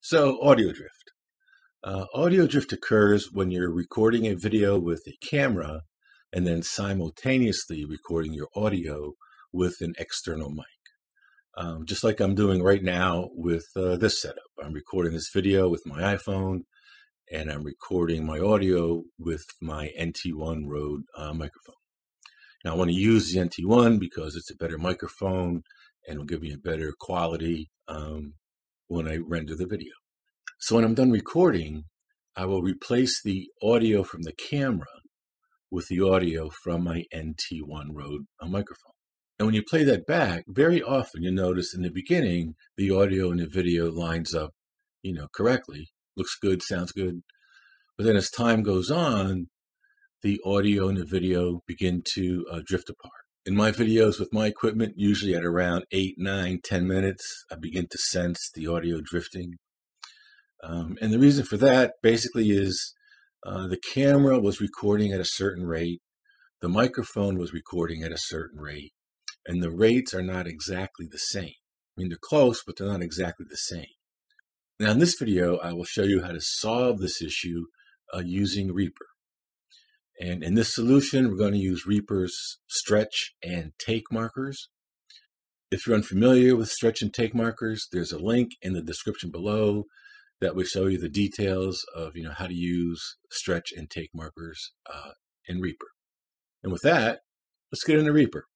So, audio drift. Audio drift occurs when you're recording a video with a camera and then simultaneously recording your audio with an external mic. Just like I'm doing right now with this setup. I'm recording this video with my iPhone and I'm recording my audio with my NT1 Rode microphone. Now, I want to use the NT1 because it's a better microphone and will give me a better quality when I render the video. So when I'm done recording, I will replace the audio from the camera with the audio from my NT1 Rode microphone. And when you play that back, very often you notice in the beginning, the audio and the video lines up, correctly, looks good, sounds good. But then as time goes on, the audio and the video begin to drift apart. In my videos with my equipment, usually at around 8, 9, 10 minutes, I begin to sense the audio drifting. And the reason for that basically is the camera was recording at a certain rate, the microphone was recording at a certain rate, and the rates are not exactly the same. I mean, they're close, but they're not exactly the same. Now, in this video, I will show you how to solve this issue using Reaper. And in this solution, we're going to use Reaper's stretch and take markers. If you're unfamiliar with stretch and take markers, there's a link in the description below that will show you the details of how to use stretch and take markers in Reaper. And with that, let's get into Reaper.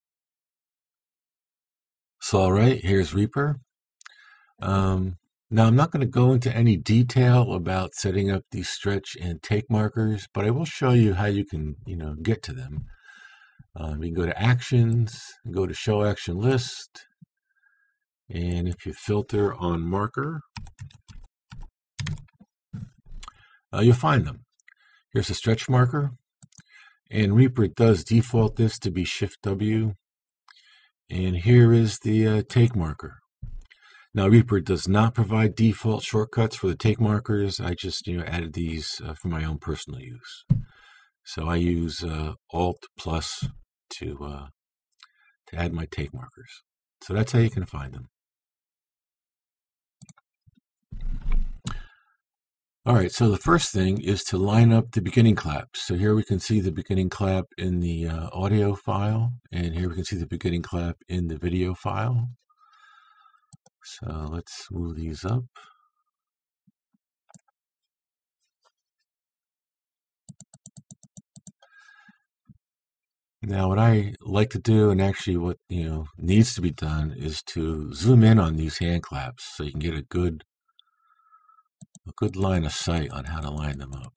So all right, here's Reaper. Now I'm not going to go into any detail about setting up these stretch and take markers, but I will show you how you can get to them. You can go to Actions, go to Show Action List, and if you filter on Marker, you'll find them. Here's a stretch marker, and Reaper does default this to be Shift W, and here is the take marker. Now Reaper does not provide default shortcuts for the take markers. I just added these for my own personal use. So I use Alt plus to add my take markers. So that's how you can find them. All right, so the first thing is to line up the beginning claps. So here we can see the beginning clap in the audio file, and here we can see the beginning clap in the video file. So let's move these up. Now what I like to do, and actually what needs to be done, is to zoom in on these hand claps so you can get a good line of sight on how to line them up.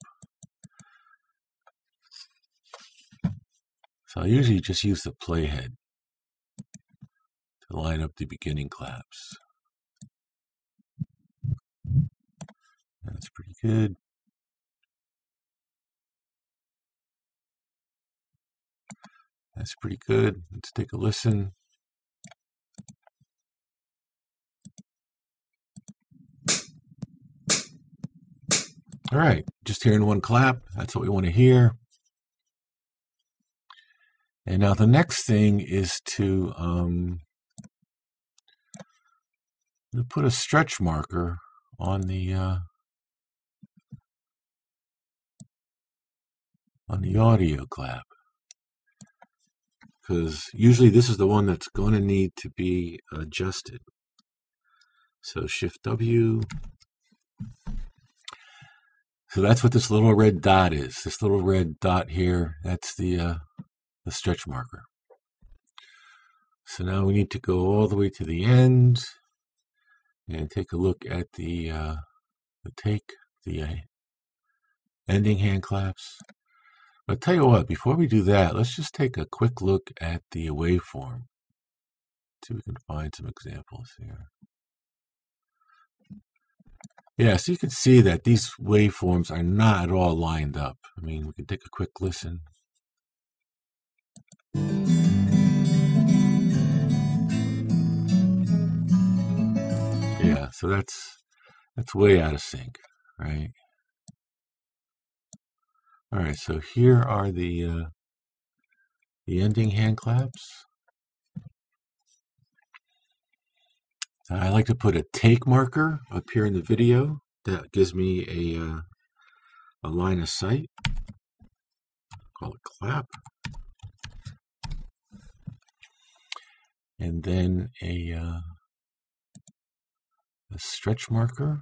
So I usually just use the playhead to line up the beginning claps. That's pretty good. That's pretty good. Let's take a listen. All right, just hearing one clap. That's what we want to hear. And now the next thing is to put a stretch marker on the audio clap, because usually this is the one that's going to need to be adjusted. So Shift W. So that's what this little red dot is. This little red dot here, that's the stretch marker. So now we need to go all the way to the end and take a look at the ending hand claps. But I'll tell you what, before we do that, let's just take a quick look at the waveform. See if we can find some examples here. Yeah, so you can see that these waveforms are not at all lined up. I mean, we can take a quick listen. Yeah, so that's way out of sync, right? All right, so here are the ending hand claps. I like to put a take marker up here in the video that gives me a line of sight. Call it clap. And then a stretch marker.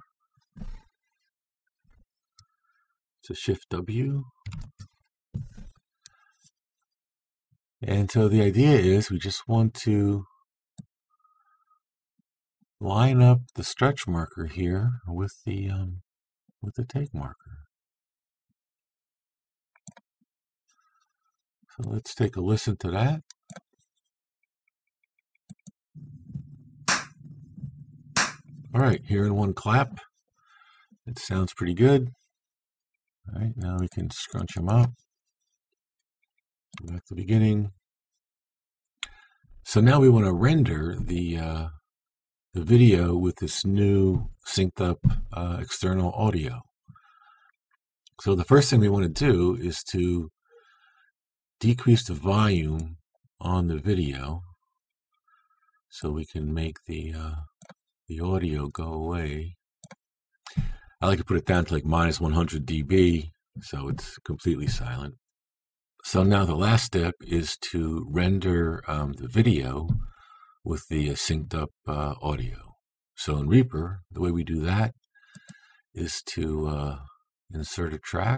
It's a Shift W. And so the idea is we just want to line up the stretch marker here with the take marker. So let's take a listen to that. All right, here in one clap, it sounds pretty good. All right, now we can scrunch them up. Go back to the beginning. So now we want to render the video with this new synced up external audio. So the first thing we want to do is to decrease the volume on the video so we can make the audio go away. I like to put it down to like minus 100 dB so it's completely silent. So now the last step is to render the video with the synced up audio. So in Reaper, the way we do that is to insert a track.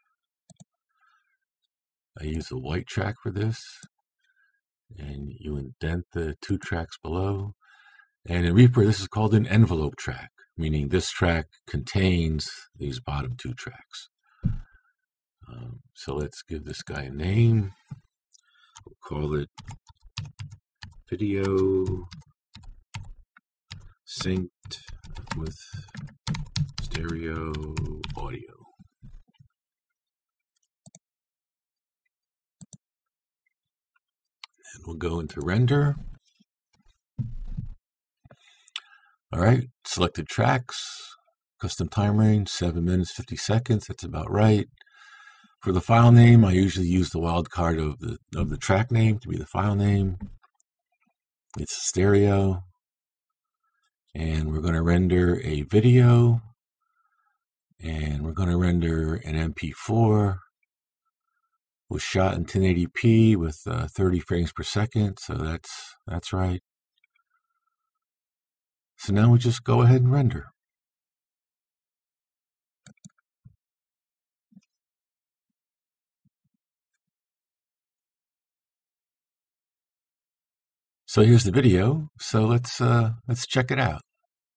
I use a white track for this, and you indent the 2 tracks below. And in Reaper, this is called an envelope track, meaning this track contains these bottom 2 tracks. So let's give this guy a name. We'll call it video synced with stereo audio. And we'll go into render. All right, selected tracks, custom time range, 7 minutes, 50 seconds. That's about right. For the file name, I usually use the wildcard of the track name to be the file name. It's stereo. And we're going to render a video. And we're going to render an MP4. Was shot in 1080p with 30 frames per second. So that's right. So now we just go ahead and render. So here's the video. So let's check it out.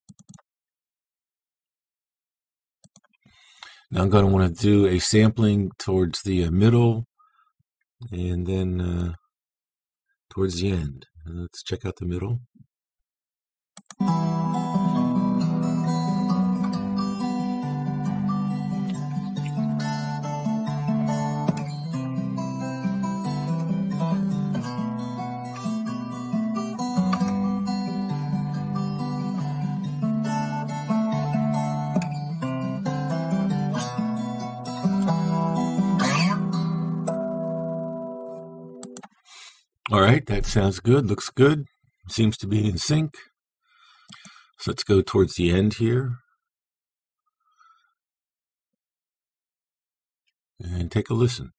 Now I'm going to want to do a sampling towards the middle and then towards the end. And let's check out the middle. All right, that sounds good, looks good, seems to be in sync. So let's go towards the end here and take a listen.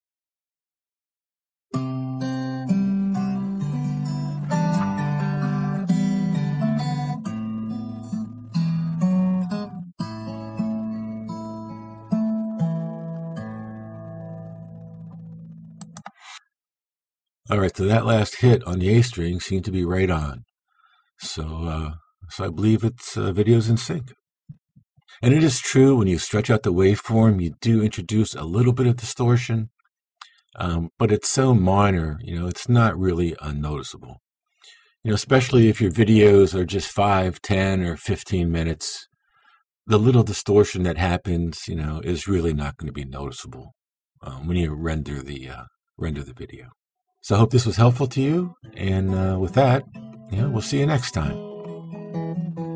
All right, so that last hit on the A string seemed to be right on. So I believe it's video's in sync. And it is true, when you stretch out the waveform, you do introduce a little bit of distortion, but it's so minor, it's not really unnoticeable. Especially if your videos are just 5, 10, or 15 minutes, the little distortion that happens, is really not going to be noticeable when you render the video. So I hope this was helpful to you, and with that, we'll see you next time.